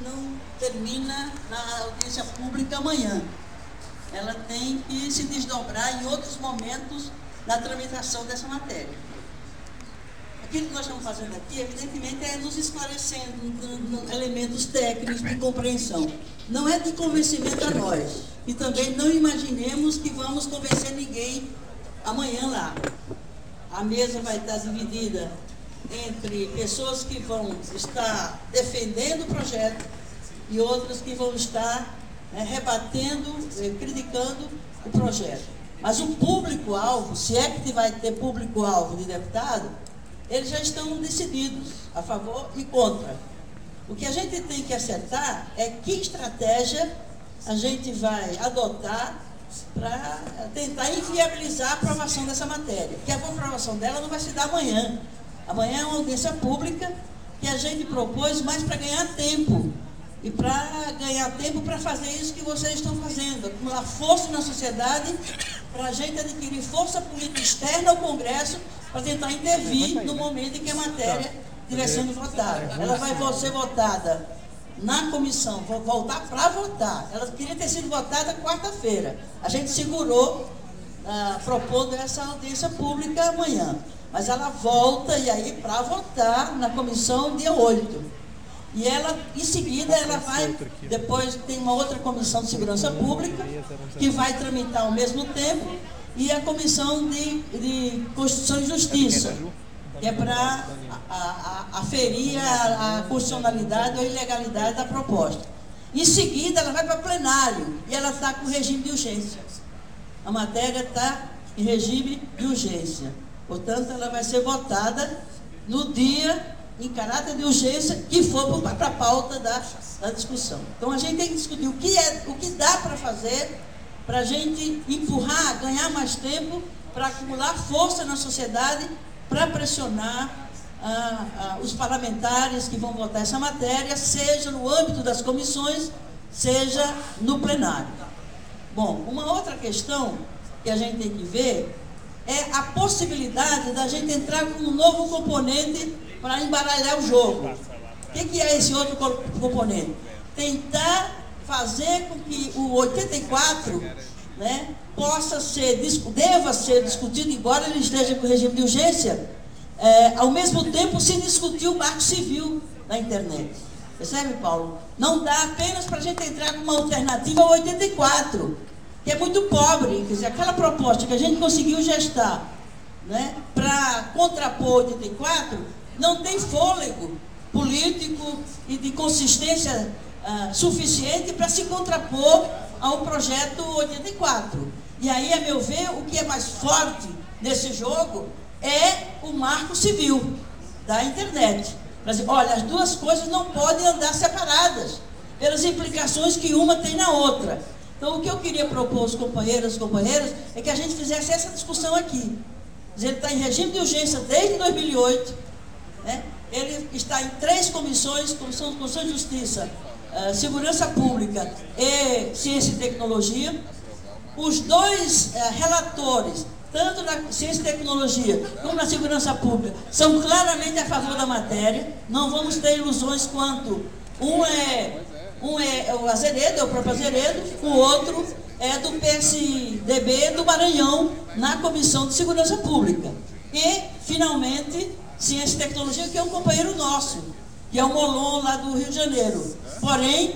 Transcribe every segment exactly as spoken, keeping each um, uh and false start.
não termina na audiência pública amanhã. Ela tem que se desdobrar em outros momentos na tramitação dessa matéria. Aquilo que nós estamos fazendo aqui, evidentemente, é nos esclarecendo elementos técnicos de compreensão. Não é de convencimento a nós. E também não imaginemos que vamos convencer ninguém amanhã lá. A mesa vai estar dividida entre pessoas que vão estar defendendo o projeto e outras que vão estar né, rebatendo, eh, criticando o projeto. Mas o público-alvo, se é que vai ter público-alvo de deputado, eles já estão decididos, a favor e contra. O que a gente tem que acertar é que estratégia a gente vai adotar para tentar inviabilizar a aprovação dessa matéria. Porque a aprovação dela não vai se dar amanhã. Amanhã é uma audiência pública que a gente propôs mais para ganhar tempo. E para ganhar tempo para fazer isso que vocês estão fazendo, acumular força na sociedade, para a gente adquirir força política externa ao Congresso, para tentar intervir no momento em que a matéria estiver sendo votada. Ela vai ser votada na comissão, vou voltar para votar. Ela queria ter sido votada quarta-feira. A gente segurou, ah, propondo essa audiência pública amanhã. Mas ela volta, e aí, para votar na comissão dia oito. E ela, em seguida, ela vai, depois tem uma outra comissão de segurança pública, que vai tramitar ao mesmo tempo, e a comissão de, de Constituição e Justiça, que é para aferir a, a constitucionalidade ou ilegalidade da proposta. Em seguida, ela vai para plenário, e ela está com regime de urgência. A matéria está em regime de urgência. Portanto, ela vai ser votada no dia, em caráter de urgência, que for para a pauta da, da discussão. Então, a gente tem que discutir o que, é, o que dá para fazer para a gente empurrar, ganhar mais tempo, para acumular força na sociedade, para pressionar ah, ah, os parlamentares que vão votar essa matéria, seja no âmbito das comissões, seja no plenário. Bom, uma outra questão que a gente tem que ver é a possibilidade da gente entrar com um novo componente para embaralhar o jogo. O que, que é esse outro componente? Tentar fazer com que o oitenta e quatro né, possa ser, deva ser discutido, embora ele esteja com regime de urgência, é, ao mesmo tempo se discutir o marco civil na internet. Percebe, Paulo? Não dá apenas para a gente entrar com uma alternativa ao oitenta e quatro, que é muito pobre. Quer dizer, aquela proposta que a gente conseguiu gestar né, para contrapor oitenta e quatro, não tem fôlego político e de consistência uh, suficiente para se contrapor ao projeto oitenta e quatro. E aí, a meu ver, o que é mais forte nesse jogo é o marco civil da internet. Mas, olha, as duas coisas não podem andar separadas, pelas implicações que uma tem na outra. Então, o que eu queria propor aos companheiros e companheiras é que a gente fizesse essa discussão aqui. Ele está em regime de urgência desde dois mil e oito, né? Ele está em três comissões, Comissão, Comissão de Justiça, uh, Segurança Pública e Ciência e Tecnologia. Os dois uh, relatores, tanto na Ciência e Tecnologia como na Segurança Pública, são claramente a favor da matéria. Não vamos ter ilusões quanto um é, um é o Azeredo, é o próprio Azeredo, o outro é do P S D B do Maranhão, na Comissão de Segurança Pública. E, finalmente, Ciência e Tecnologia, que é um companheiro nosso, que é o Molon, lá do Rio de Janeiro. Porém,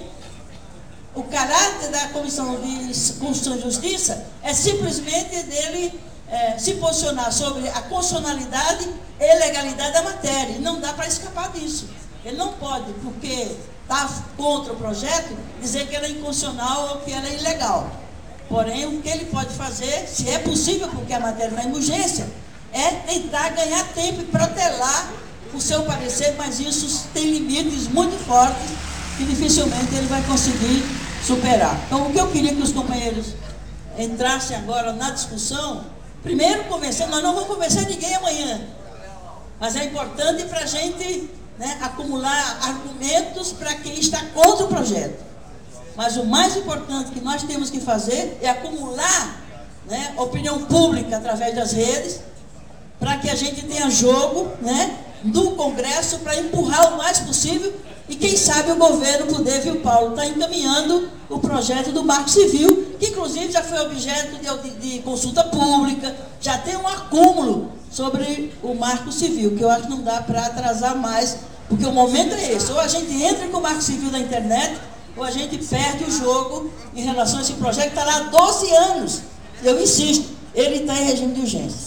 o caráter da Comissão de Constituição e Justiça é simplesmente dele é, se posicionar sobre a constitucionalidade e legalidade da matéria. E não dá para escapar disso. Ele não pode, porque está contra o projeto, dizer que ela é inconstitucional ou que ela é ilegal. Porém, o que ele pode fazer, se é possível, porque a matéria não é urgência, é tentar ganhar tempo e protelar o seu parecer, mas isso tem limites muito fortes que dificilmente ele vai conseguir superar. Então, o que eu queria que os companheiros entrassem agora na discussão, primeiro convencer, nós não vamos convencer ninguém amanhã, mas é importante para a gente né, acumular argumentos para quem está contra o projeto. Mas o mais importante que nós temos que fazer é acumular né, opinião pública através das redes, para que a gente tenha jogo né, do Congresso para empurrar o mais possível E quem sabe o governo poder, viu, Paulo, está encaminhando o projeto do Marco Civil, que inclusive já foi objeto de, de, de consulta pública, já tem um acúmulo sobre o Marco Civil, que eu acho que não dá para atrasar mais, porque o momento é esse, ou a gente entra com o Marco Civil na internet, ou a gente perde o jogo em relação a esse projeto que está lá há doze anos. Eu insisto, ele está em regime de urgência.